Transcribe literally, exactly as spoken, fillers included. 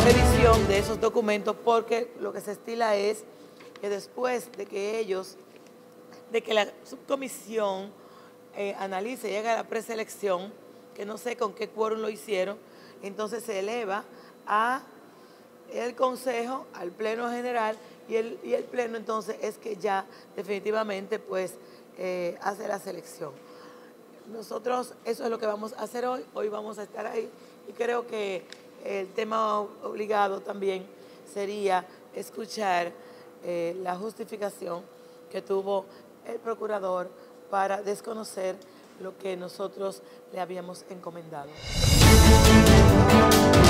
revisión de esos documentos, porque lo que se estila es que después de que ellos, de que la subcomisión eh, analice y haga la preselección, que no sé con qué quórum lo hicieron, entonces se eleva a el Consejo, al Pleno General, y el, y el Pleno entonces es que ya definitivamente pues eh, hace la selección. Nosotros eso es lo que vamos a hacer hoy, hoy vamos a estar ahí, y creo que el tema obligado también sería escuchar eh, la justificación que tuvo el procurador para desconocer lo que nosotros le habíamos encomendado.